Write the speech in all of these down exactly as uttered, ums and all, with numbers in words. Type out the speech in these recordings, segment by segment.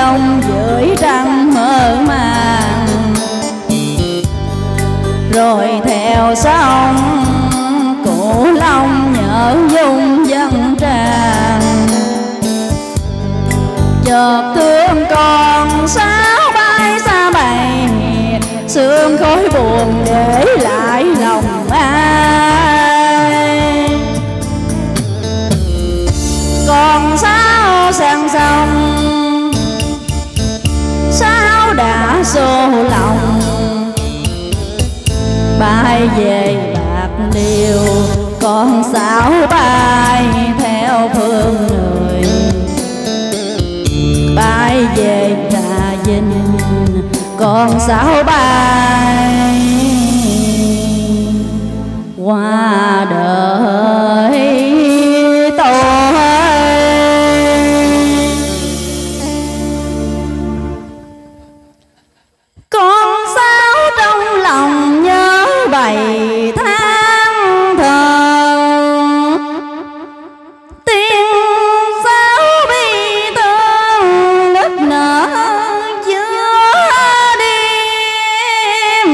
đông dưới trăng mơ màng, rồi theo sông Cửu Long nhớ dung dân tràn. Chợt thương con sáo bay xa bầy, sương khói buồn để lại lòng ai. Con sáo sang sông, sáo đã xô lòng, bay về Bạc Liêu. Con sáo bay theo phương người, bay về Trà Vinh. Con sáo bay qua đời tôi. Con sáo trong lòng nhớ bầy tháng thờ, tiếng sáo bi thương nức nở giữa đêm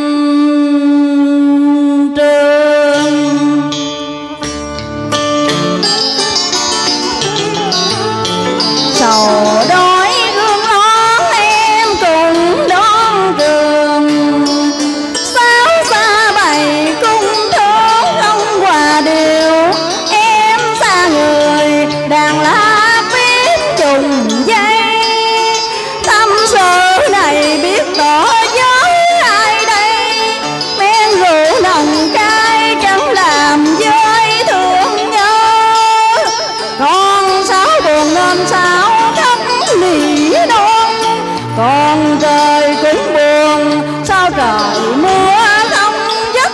trường. Sầu đói gương lón em cùng đón trường, sáo xa bầy cung thốn không hòa điều. Em xa người đàn lá viết trùng dây, tâm sự này biết tỏ với ai đây. Men rượu nồng cay chẳng làm với thương nhớ, con sáo buồn nên sáo khóc lì đôn. Còn trời cũng buồn sao trời mưa không dứt.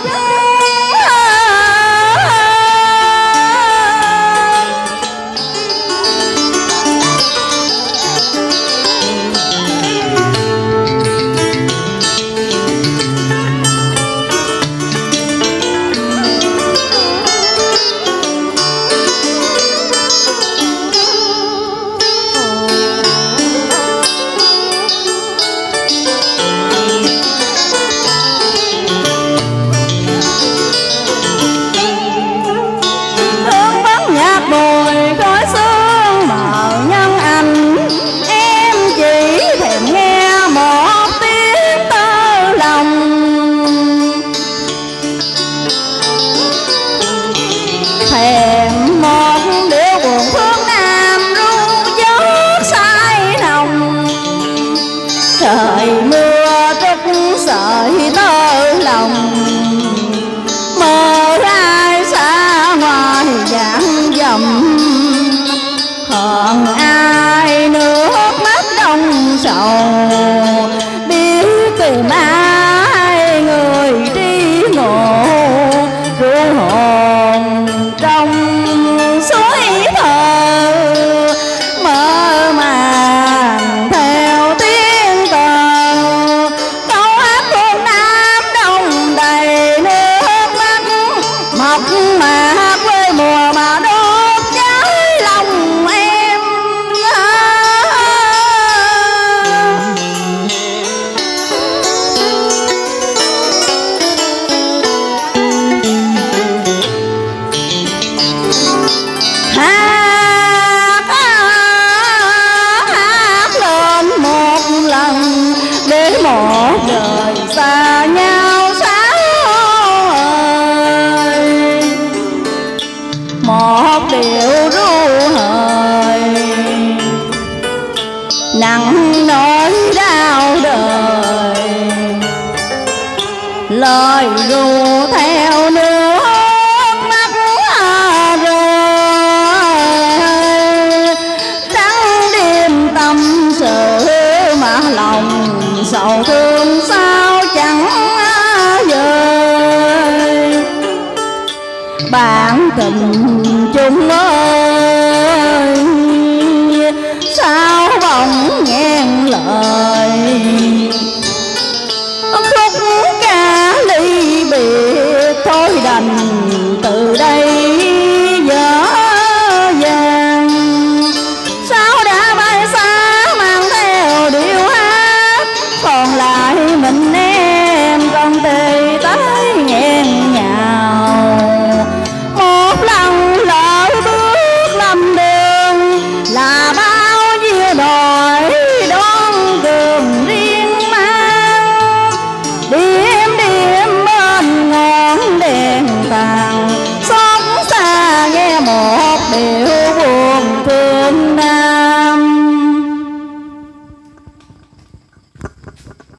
Hương bóng nhạt bồi khói sương mờ nhân anh, em chỉ thèm nghe một tiếng tơ lòng. Thèm một điệu buồn phương Nam ru gió say nồng. Trời mưa trút sợi tơ lòng, mơ ai xa ngoài dạng dầm. Hờn ai nước mắt đông sầu, biết tìm ai người tri ngộ. Ru hồn trong suối thơ, mơ màng theo tiếng cờ. Câu hát phương Nam đông đầy nước mắt, mọc mà quê mùa mà đốt cháy lòng em. Hát, hát lên một lần để một đời xa nhau sáo ơi. Một điệu ru hời nặng nỗi đau đời, lời ru theo nước mắt rơi. Trắng đêm tâm sự mà lòng sầu thương sao chẳng vơi. Bạn tình chung ơi